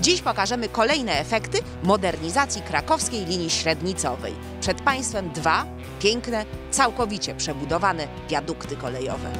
Dziś pokażemy kolejne efekty modernizacji krakowskiej linii średnicowej. Przed Państwem dwa piękne, całkowicie przebudowane wiadukty kolejowe.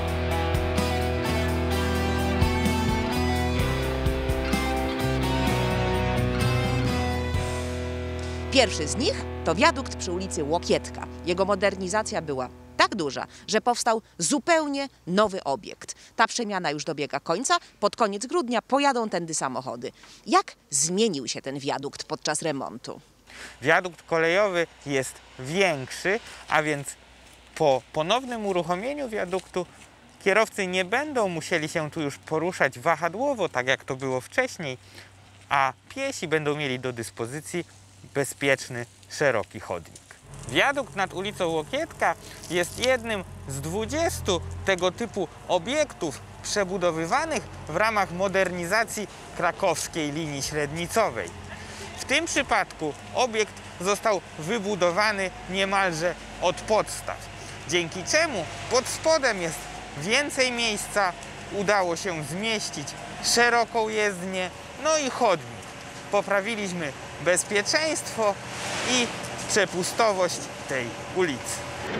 Pierwszy z nich to wiadukt przy ulicy Łokietka. Jego modernizacja była tak duża, że powstał zupełnie nowy obiekt. Ta przemiana już dobiega końca. Pod koniec grudnia pojadą tędy samochody. Jak zmienił się ten wiadukt podczas remontu? Wiadukt kolejowy jest większy, a więc po ponownym uruchomieniu wiaduktu kierowcy nie będą musieli się tu już poruszać wahadłowo, tak jak to było wcześniej, a piesi będą mieli do dyspozycji bezpieczny, szeroki chodnik. Wiadukt nad ulicą Łokietka jest jednym z 20 tego typu obiektów przebudowywanych w ramach modernizacji krakowskiej linii średnicowej. W tym przypadku obiekt został wybudowany niemalże od podstaw, dzięki czemu pod spodem jest więcej miejsca, udało się zmieścić szeroką jezdnię, no i chodnik. Poprawiliśmy bezpieczeństwo i przepustowość tej ulicy.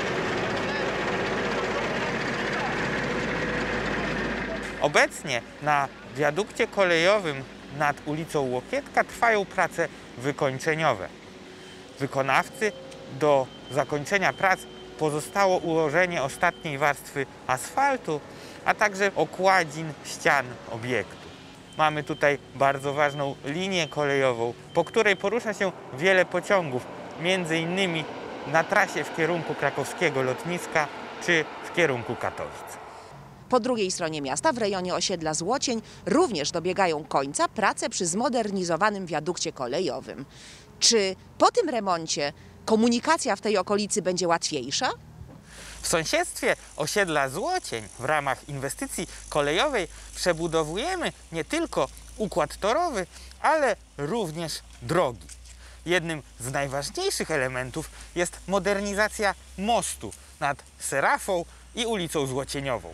Obecnie na wiadukcie kolejowym nad ulicą Łokietka trwają prace wykończeniowe. Wykonawcy do zakończenia prac pozostało ułożenie ostatniej warstwy asfaltu, a także okładzin ścian obiektu. Mamy tutaj bardzo ważną linię kolejową, po której porusza się wiele pociągów, między innymi na trasie w kierunku krakowskiego lotniska czy w kierunku Katowic. Po drugiej stronie miasta, w rejonie osiedla Złocień, również dobiegają końca prace przy zmodernizowanym wiadukcie kolejowym. Czy po tym remoncie komunikacja w tej okolicy będzie łatwiejsza? W sąsiedztwie osiedla Złocień w ramach inwestycji kolejowej przebudowujemy nie tylko układ torowy, ale również drogi. Jednym z najważniejszych elementów jest modernizacja mostu nad Serafą i ulicą Złocieniową.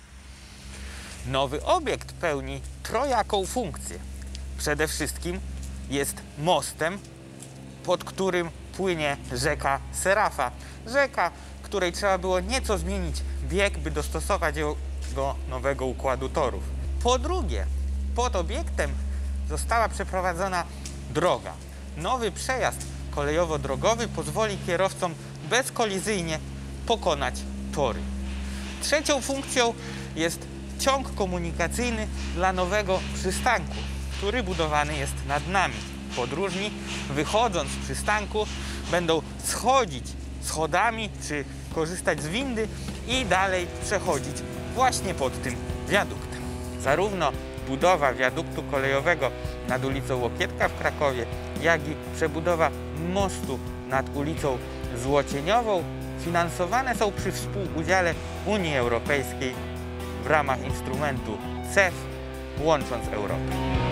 Nowy obiekt pełni trojaką funkcję. Przede wszystkim jest mostem, pod którym płynie rzeka Serafa. Rzeka, której trzeba było nieco zmienić bieg, by dostosować ją do nowego układu torów. Po drugie, pod obiektem została przeprowadzona droga. Nowy przejazd kolejowo-drogowy pozwoli kierowcom bezkolizyjnie pokonać tory. Trzecią funkcją jest ciąg komunikacyjny dla nowego przystanku, który budowany jest nad nami. Podróżni, wychodząc z przystanku, będą schodzić schodami czy korzystać z windy i dalej przechodzić właśnie pod tym wiaduktem. Zarówno budowa wiaduktu kolejowego nad ulicą Łokietka w Krakowie, jak i przebudowa mostu nad ulicą Złocieniową finansowane są przy współudziale Unii Europejskiej w ramach instrumentu CEF, łącząc Europę.